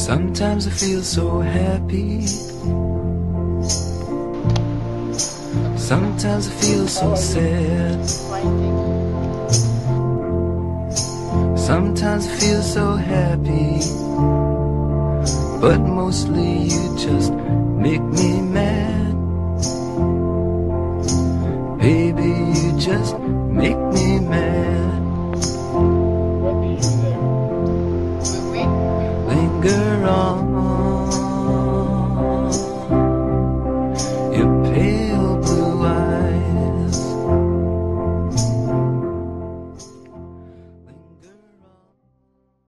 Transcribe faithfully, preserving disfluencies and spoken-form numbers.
Sometimes I feel so happy. Sometimes I feel so sad. Sometimes I feel so happy, but mostly you just make me mad. Baby, you just make me mad. Linger on.